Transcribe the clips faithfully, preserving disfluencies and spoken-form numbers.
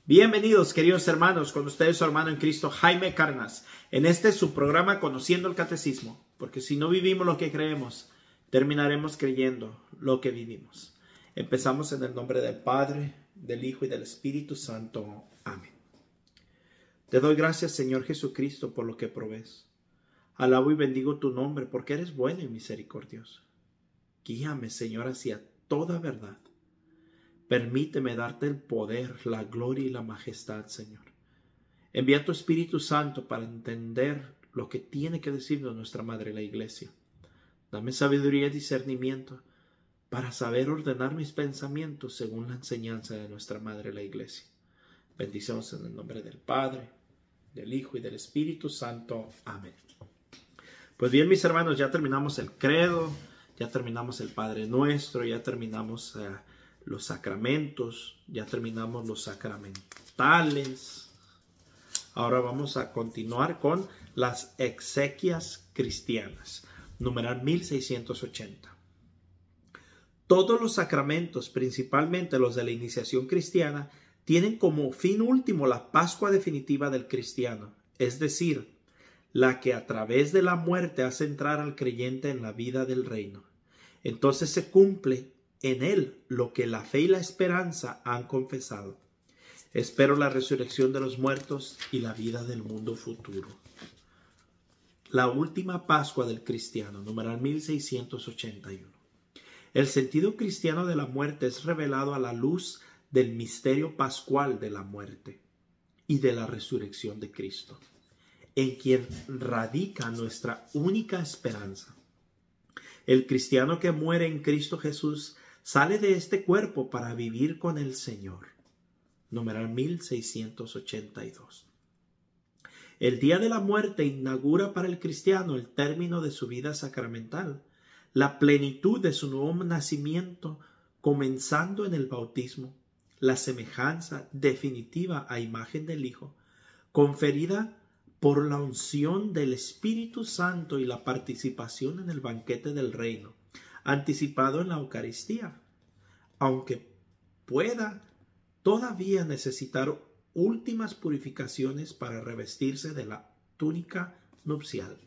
Bienvenidos, queridos hermanos, con ustedes su hermano en Cristo, Jaime Cárdenas. En este su programa Conociendo el Catecismo, porque si no vivimos lo que creemos, terminaremos creyendo lo que vivimos. Empezamos en el nombre del Padre, del Hijo y del Espíritu Santo. Amén. Te doy gracias, Señor Jesucristo, por lo que provees. Alabo y bendigo tu nombre, porque eres bueno y misericordioso. Guíame, Señor, hacia toda verdad. Permíteme darte el poder, la gloria y la majestad, Señor. Envía tu Espíritu Santo para entender lo que tiene que decirnos nuestra Madre la Iglesia. Dame sabiduría y discernimiento para saber ordenar mis pensamientos según la enseñanza de nuestra Madre la Iglesia. Bendiciones en el nombre del Padre, del Hijo y del Espíritu Santo. Amén. Pues bien, mis hermanos, ya terminamos el credo, ya terminamos el Padre Nuestro, ya terminamos uh, los sacramentos, ya terminamos los sacramentales. Ahora vamos a continuar con las exequias cristianas, numeral mil seiscientos ochenta. Todos los sacramentos, principalmente los de la iniciación cristiana, tienen como fin último la Pascua definitiva del cristiano, es decir, la que a través de la muerte hace entrar al creyente en la vida del reino. Entonces se cumple en él lo que la fe y la esperanza han confesado. Espero la resurrección de los muertos y la vida del mundo futuro. La última Pascua del cristiano, numeral mil seiscientos ochenta y uno. El sentido cristiano de la muerte es revelado a la luz del misterio pascual de la muerte y de la resurrección de Cristo, en quien radica nuestra única esperanza. El cristiano que muere en Cristo Jesús sale de este cuerpo para vivir con el Señor. Numeral mil seiscientos ochenta y dos. El día de la muerte inaugura para el cristiano el término de su vida sacramental, la plenitud de su nuevo nacimiento, comenzando en el bautismo, la semejanza definitiva a imagen del Hijo, conferida por la unción del Espíritu Santo y la participación en el banquete del reino, anticipado en la Eucaristía, aunque pueda todavía necesitar últimas purificaciones para revestirse de la túnica nupcial.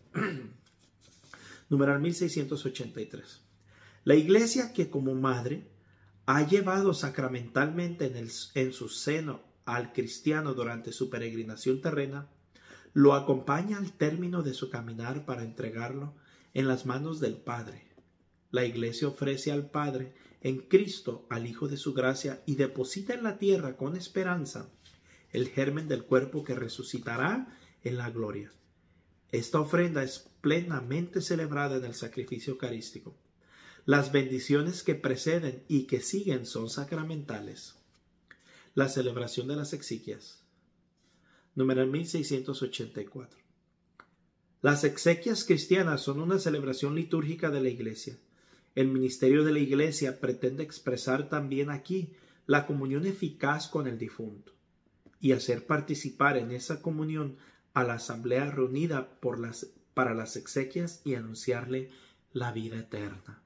Numeral mil seiscientos ochenta y tres. La Iglesia, que como madre ha llevado sacramentalmente en, el, en su seno al cristiano durante su peregrinación terrena, lo acompaña al término de su caminar para entregarlo en las manos del Padre. La Iglesia ofrece al Padre en Cristo al Hijo de su gracia y deposita en la tierra con esperanza el germen del cuerpo que resucitará en la gloria. Esta ofrenda es plenamente celebrada en el sacrificio eucarístico. Las bendiciones que preceden y que siguen son sacramentales. La celebración de las exequias. Numeral mil seiscientos ochenta y cuatro. Las exequias cristianas son una celebración litúrgica de la Iglesia. El ministerio de la Iglesia pretende expresar también aquí la comunión eficaz con el difunto y hacer participar en esa comunión a la asamblea reunida por las, para las exequias y anunciarle la vida eterna.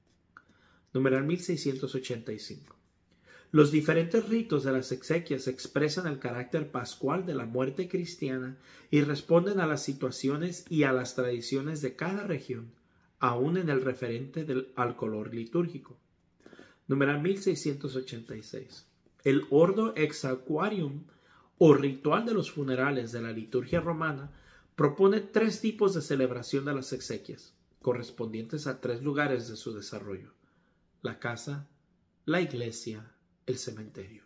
Numeral mil seiscientos ochenta y cinco. Los diferentes ritos de las exequias expresan el carácter pascual de la muerte cristiana y responden a las situaciones y a las tradiciones de cada región, aún en el referente del, al color litúrgico. Numeral mil seiscientos ochenta y seis. El ordo exequarum o ritual de los funerales de la liturgia romana propone tres tipos de celebración de las exequias, correspondientes a tres lugares de su desarrollo: la casa, la iglesia, el cementerio.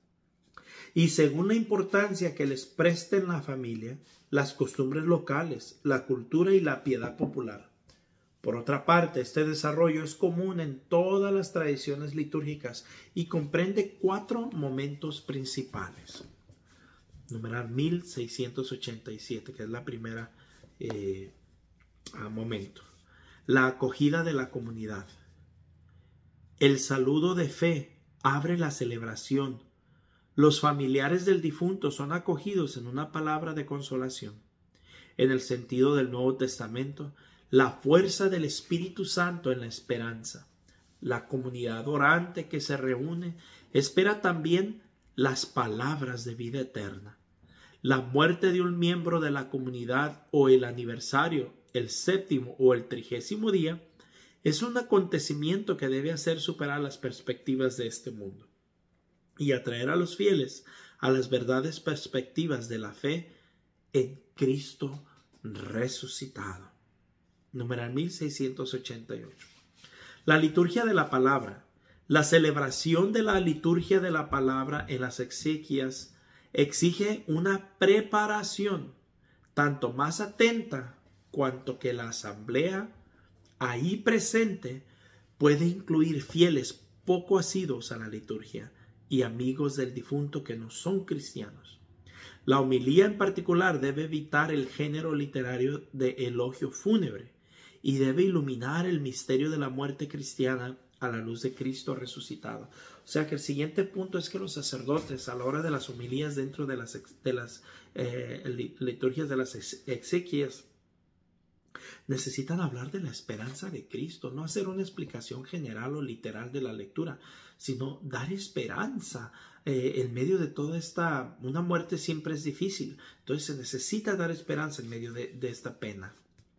Y según la importancia que les presten la familia, las costumbres locales, la cultura y la piedad popular. Por otra parte, este desarrollo es común en todas las tradiciones litúrgicas y comprende cuatro momentos principales. Numeral mil seiscientos ochenta y siete, que es la primera eh, momento. La acogida de la comunidad. El saludo de fe abre la celebración. Los familiares del difunto son acogidos en una palabra de consolación. En el sentido del Nuevo Testamento, la fuerza del Espíritu Santo en la esperanza. La comunidad orante que se reúne espera también las palabras de vida eterna. La muerte de un miembro de la comunidad o el aniversario, el séptimo o el trigésimo día, es un acontecimiento que debe hacer superar las perspectivas de este mundo y atraer a los fieles a las verdades perspectivas de la fe en Cristo resucitado. Numeral mil seiscientos ochenta y ocho. La liturgia de la palabra. La celebración de la liturgia de la palabra en las exequias exige una preparación tanto más atenta cuanto que la asamblea ahí presente puede incluir fieles poco asiduos a la liturgia y amigos del difunto que no son cristianos. La homilía en particular debe evitar el género literario de elogio fúnebre y debe iluminar el misterio de la muerte cristiana a la luz de Cristo resucitado. O sea que el siguiente punto es que los sacerdotes a la hora de las homilías dentro de las, de las eh, liturgias de las exequias necesitan hablar de la esperanza de Cristo, no hacer una explicación general o literal de la lectura, sino dar esperanza eh, en medio de toda esta, una muerte siempre es difícil, entonces se necesita dar esperanza en medio de, de esta pena.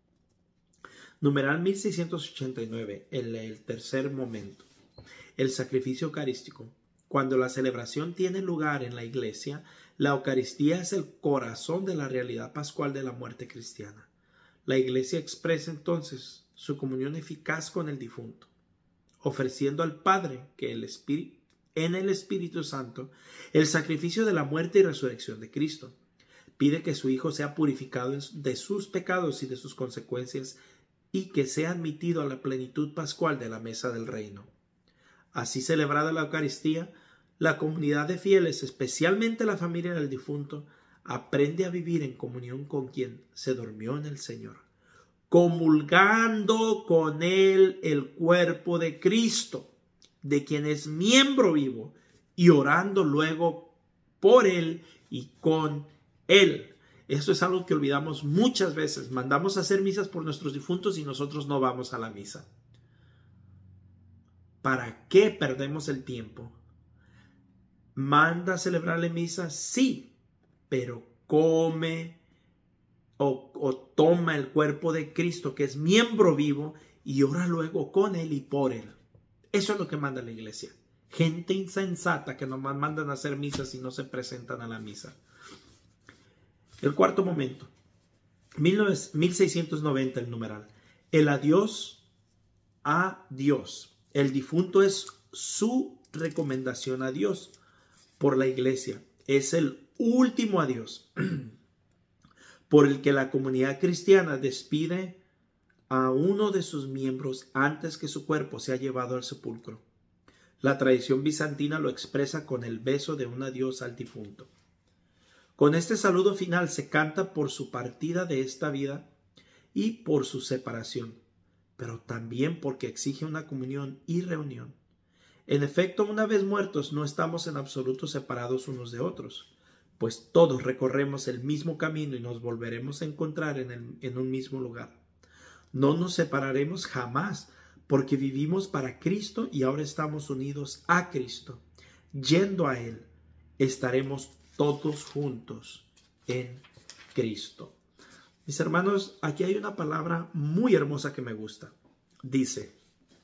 Numeral mil seiscientos ochenta y nueve, el, el tercer momento, el sacrificio eucarístico. Cuando la celebración tiene lugar en la iglesia, la Eucaristía es el corazón de la realidad pascual de la muerte cristiana. La iglesia expresa entonces su comunión eficaz con el difunto, ofreciendo al Padre que el Espíritu, en el Espíritu Santo el sacrificio de la muerte y resurrección de Cristo. Pide que su Hijo sea purificado de sus pecados y de sus consecuencias y que sea admitido a la plenitud pascual de la mesa del reino. Así celebrada la Eucaristía, la comunidad de fieles, especialmente la familia del difunto, aprende a vivir en comunión con quien se durmió en el Señor, comulgando con él el cuerpo de Cristo, de quien es miembro vivo, y orando luego por él y con él. Esto es algo que olvidamos muchas veces. Mandamos a hacer misas por nuestros difuntos y nosotros no vamos a la misa. ¿Para qué perdemos el tiempo? ¿Manda a celebrarle misa? Sí, pero come o, o toma el cuerpo de Cristo, que es miembro vivo, y ora luego con él y por él. Eso es lo que manda la iglesia. Gente insensata que nomás mandan a hacer misas y no se presentan a la misa. El cuarto momento, mil seiscientos noventa el numeral. El adiós a Dios. El difunto es su recomendación a Dios por la iglesia. Es el último adiós por el que la comunidad cristiana despide a uno de sus miembros antes que su cuerpo sea llevado al sepulcro. La tradición bizantina lo expresa con el beso de un adiós al difunto. Con este saludo final se canta por su partida de esta vida y por su separación, pero también porque exige una comunión y reunión. En efecto, una vez muertos no estamos en absoluto separados unos de otros, pues todos recorremos el mismo camino y nos volveremos a encontrar en, el, en un mismo lugar. No nos separaremos jamás, porque vivimos para Cristo y ahora estamos unidos a Cristo. Yendo a Él, estaremos todos juntos en Cristo. Mis hermanos, aquí hay una palabra muy hermosa que me gusta. Dice,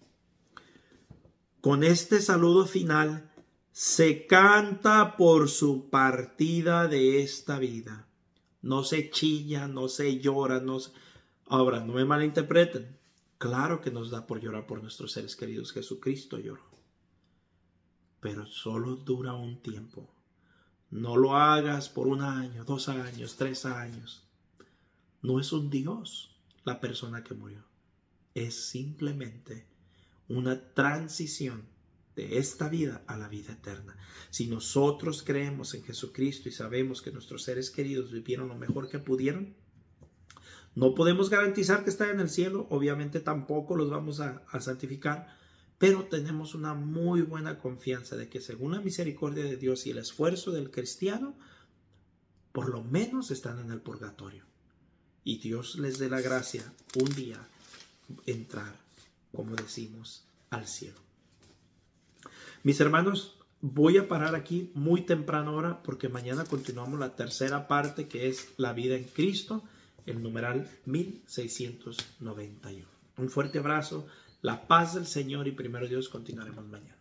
con este saludo final se canta por su partida de esta vida. No se chilla, no se llora, no se... Ahora, no me malinterpreten. Claro que nos da por llorar por nuestros seres queridos. Jesucristo lloró. Pero solo dura un tiempo. No lo hagas por un año, dos años, tres años. No es un Dios la persona que murió. Es simplemente una transición de esta vida a la vida eterna. Si nosotros creemos en Jesucristo y sabemos que nuestros seres queridos vivieron lo mejor que pudieron, no podemos garantizar que están en el cielo. Obviamente tampoco los vamos a, a santificar. Pero tenemos una muy buena confianza de que según la misericordia de Dios y el esfuerzo del cristiano, por lo menos están en el purgatorio. Y Dios les dé la gracia un día entrar, como decimos, al cielo. Mis hermanos, voy a parar aquí muy temprano ahora porque mañana continuamos la tercera parte, que es la vida en Cristo, el numeral mil seiscientos noventa y uno. Un fuerte abrazo, la paz del Señor y primero Dios, continuaremos mañana.